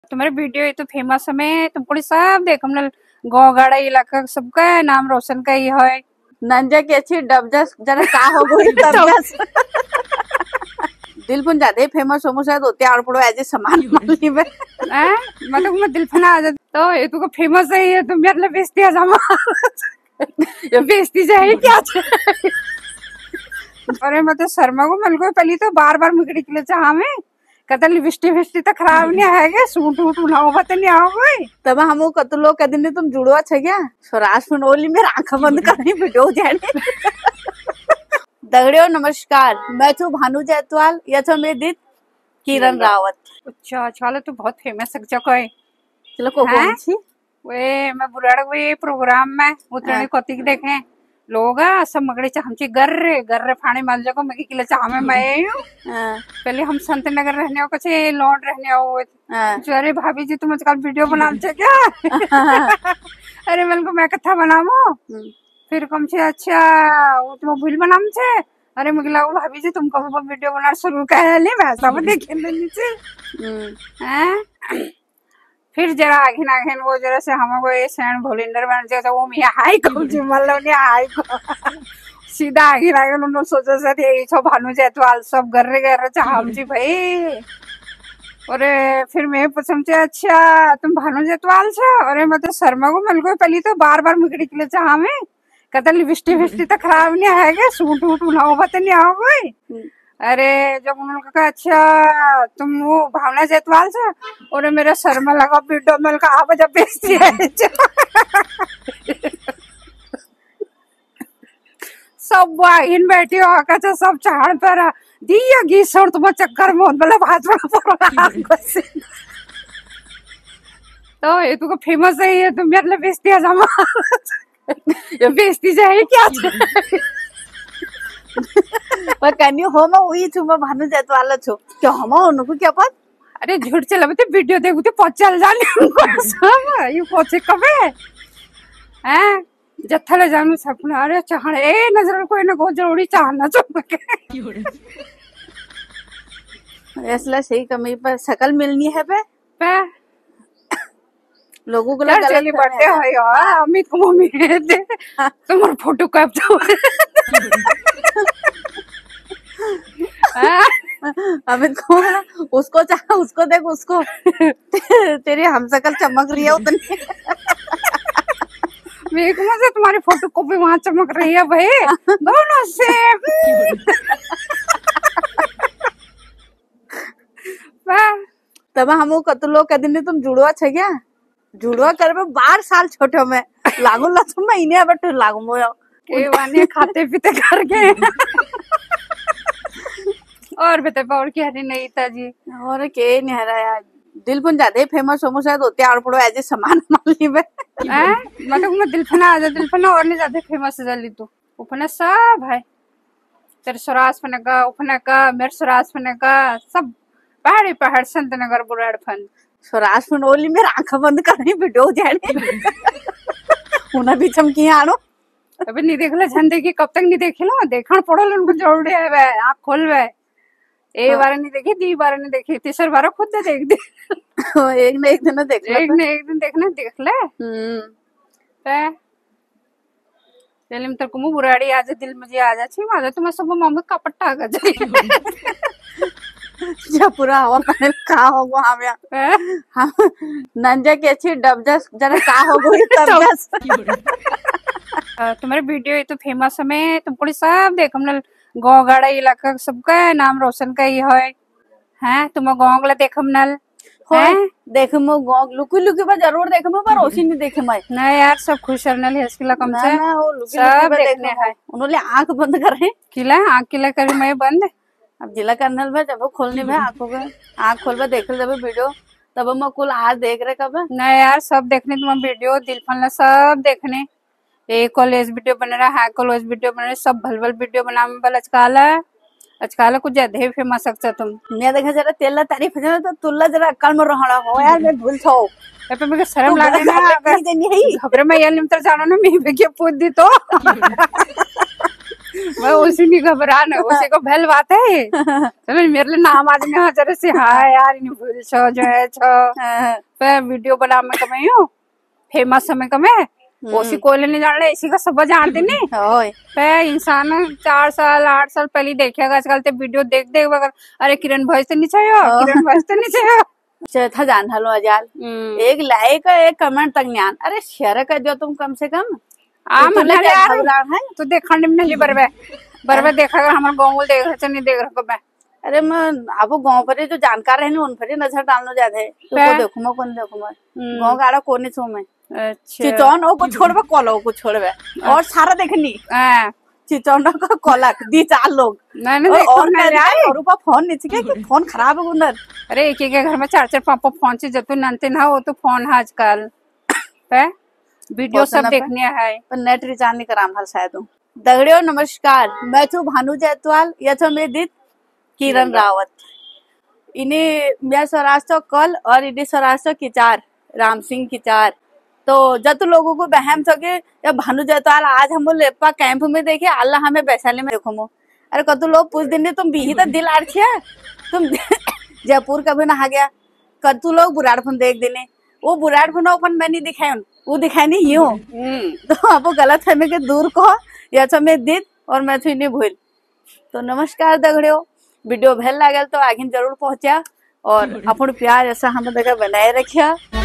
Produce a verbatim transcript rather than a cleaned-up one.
तुम्हारे वीडियो ये तो फेमस है। मैं तुमको सब देख हमने गाँव गाड़ा इलाका सबका नाम रोशन का ही है। नंजा के अच्छी डबजा जरा का हो गई तबजा दिल पुन ज्यादा फेमस हो मुझे होते और पड़ो ऐसे सामान माली में हैं मतलब मैं दिल फना आ जाता तो ये तो फेमस है ये तुम मेरे लिए बेइज्जती है जमा ये बेइज्जती जाए क्या अरे मैं तो शर्मा को मिल गई पहली तो बार बार मुकड़ी के लिए चाह में कहता लिपस्टिक विस्टिक तो खराब नहीं आएगा सूट वूट उठाओ पता नहीं आओ गई तब हम कत लोग कह दिन तुम जुड़वा छ गया स्वराज सुन ओली मेरा आंख बंद करनी वीडियो जाने दगड़ियों नमस्कार मैं छू भानु जायसवाल या छो मेरी दीद किरण रावत। अच्छा चलो तो बहुत फेमस जगह है चलो को कौन सी वे मैं बुराड़ वे प्रोग्राम में उतरने कोती देखे लोग सब मगड़े हमची गर्रे गर्रे फाने माल जगह मैं किले चाह में मैं हूँ पहले हम संत नगर रहने को छे लौट रहने हो अरे भाभी जी तुम आजकल वीडियो बनाते क्या अरे मेरे को मैं कथा बनामो फिर कम से अच्छा वो तुम भूल बनाम छे अरे मुझे लगा भाभी जी तुम कब वीडियो बना शुरू कर ले वैसा वो देखे नीचे हैं फिर जरा आगे आगे वो जरा से हमको ये सैन भोलिंडर बन जाए वो मियाँ हाई कम जी मतलब नहीं हाई को सीधा आगे आगे उन्होंने सोचा से ये छो भानु जायसवाल सब गर्रे गर्रे चाहम जी भाई अरे फिर मैं पूछम चे अच्छा तुम भानु जायसवाल छे अरे मैं तो शर्मा को मिल गई पहली तो बार बार मुकड़ी के लिए चाह में कहता लिपस्टिक विस्टिक तो खराब नहीं आएगा सूट वूट उठाओ पता नहीं आओ गई अरे जब उन्होंने कहा अच्छा तुम वो भावना जायसवाल से और मेरा शर्मा लगा वीडियो में का आप जब बेचती है सब वाइन बैठी हो आका सब चाड़ पर दिया घी सर तुम चक्कर में मतलब हाथ बड़ा तो ये तो फेमस है ये तुम मेरे लिए बेचती है जमा ये बेचती जाए क्या पर कन्यू हो मैं वही छू मैं भानु जायसवाल छू क्यों हम उनको क्या पता अरे झूठ चला बते वीडियो देखो तो पचल जाने उनको सब ये पहुंचे कबे हैं जत्थले जानू सपना अरे चाहण ए नजर कोई ना को जरूरी चाहना चुप इसलिए सही कमी पर शकल मिलनी है पे पे लोगों को लगा चली बर्थडे है यार अमित को मम्मी दे तुम्हारा फोटो कैप्चर अमित को उसको चाह उसको देख उसको तेरी हमशक्ल चमक रही है उतनी मेरे को से तुम्हारी फोटो कॉपी वहां चमक रही है भाई दोनों से तब हम कत लोग कह दिन तुम जुड़वा छ गया जुड़वा करबे बारह साल छोटे में लागू लस महीने बट लागू मोया के वाने खाते पीते करके और बता और क्या नहीं था जी और के नहीं हरा यार दिल पुन ज्यादा फेमस हो मुझे होते और पड़ो ऐसे सामान माली में हैं मतलब मैं दिल फना आ जा दिल फना और नहीं ज्यादा फेमस है जल्दी तो उपना सब है तेरे स्वराज फने का उपना का मेरे स्वराज फने का सब पहाड़ी पहाड़ संत नगर बुराड़ फन स्वराज फन ओली मेरा आंख बंद करनी वीडियो जाने उन्हें भी चमकी आनो अभी नहीं देख ले झंडे की कब तक नहीं देखे लो देखण पड़ो उनको जरूरी है वे आंख खोल वे एक बार नहीं देखी दी बार नहीं देखी तीसर बार खुद दे देख दे एक न एक दिन देख ले एक न एक दिन देखना देख ले हम्म पे चलिम तर कुमु बुराड़ी आज दिल मुझे आ जा छी माजा तुम्हें सब मम्मी का पट्टा आ जा जा पूरा हवा पैनल का हो गो हम हम नंजा के अच्छी डबजा जरा का हो गई तबजा तुम्हारे वीडियो ये तो फेमस है। मैं तुमको सब देख हमने गाँव गाड़ा इलाका सबका नाम रोशन का ही है हैं तुम गाँव गला देख हमनल हैं देख मो गाँव लुकी लुकी पर जरूर देख मो पर रोशन नहीं देखे मैं ना यार सब खुश रहने है इसके कम से ना वो लुकी सब देखने है उन्होंने आंख बंद करे किला आंख किला करे मैं बंद अब जिला कर्नल में जब खोलने में आंखों में आंख खोल देख जब वीडियो तब मैं कुल आज देख रहे कब ना यार सब देखने तुम वीडियो दिल फलना सब देखने ये कॉलेज वीडियो बन रहा है कॉलेज वीडियो बन रहा सब भल भल वीडियो बना में बल अचकाल अचकाल कुछ ज्यादा ही फेमस सकता तुम ने देखा जरा तेला तारीफ जरा तो तुल्ला जरा अक्कल में रहना हो यार मैं भूल छो ए पे मेरे शर्म लागे ना अगर खबरे में यार निमतर जानो ना मैं भी पूछ दी तो मैं उसी नहीं घबरा न उसी को भेल बात है चलो मेरे लिए नाम आज ने हजारे से हाय यार इन भूल छो जो है छो पे वीडियो बना में कमे हूं फेमस समय कमे उसी कोयले नहीं जान रहे इसी का सब जानते नहीं पे इंसान चार साल आठ साल पहले देखेगा आजकल तो वीडियो देख देख बगर अरे किरण भैंस तो नहीं चाहिए किरण भैंस तो नहीं चाहिए चौथा जान हलो अजाल एक लाइक एक कमेंट तक ज्ञान अरे शेयर कर दो तुम कम से कम आ मन यार तू देखा नहीं बरबे बरबे देखा हमारे गाँव देख रहे नहीं देख रहा मैं अरे मैं अब गाँव पर जो जानकार है उन पर नजर डालना ज्यादा है तो देखू मैं कौन देखू मैं गाँव गाड़ा कोने छू मैं चिचौन ओ को छोड़बे कोलो को छोड़बे और सारा देखनी चिचौन का कोलक दी चार लोग नहीं नहीं और और ऊपर फोन नीचे के फोन खराब है उधर अरे एक एक घर में चार चार पांच पांच फोन से जब तू नंते ना हो तो फोन है आजकल पे वीडियो सब देखने है पर नेट रिचार्ज नहीं कराम हाल शायद दगड़ियों नमस्कार मैं छू भानु जायसवाल या छो मेरी दीद किरण रावत इन्हें मैं स्वराष्ट्र कल और इन्हें स्वराष्ट्र किचार राम सिंह किचार तो जब लोगों को बहम सके या भानु जायसवाल आज हम लेपा कैंप में देखे अल्लाह हमें वैशाली में देखो मो अरे कतु लोग पूछ दिन तुम भी तो दिल आड़ छिया तुम जयपुर कभी नहा गया कतु लोग बुराड़फन देख देने वो बुराड़फन अपन मैं नहीं दिखाए वो दिखाई नहीं ही हूँ तो आप गलत है के दूर को या तो मैं दीद और मैं थी नहीं भूल तो नमस्कार दगड़ियों वीडियो भेल लागल तो आगे जरूर पहुंचा और अपन प्यार ऐसा हम देखा बनाए रखिया।